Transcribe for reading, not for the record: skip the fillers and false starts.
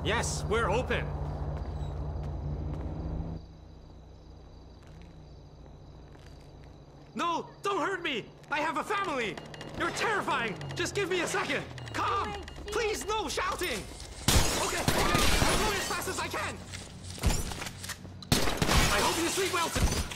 Yes, we're open. No, don't hurt me! I have a family! You're terrifying! Just give me a second! Calm! Please, no shouting! Okay, I'm going as fast as I can! I hope you sleep well tonight.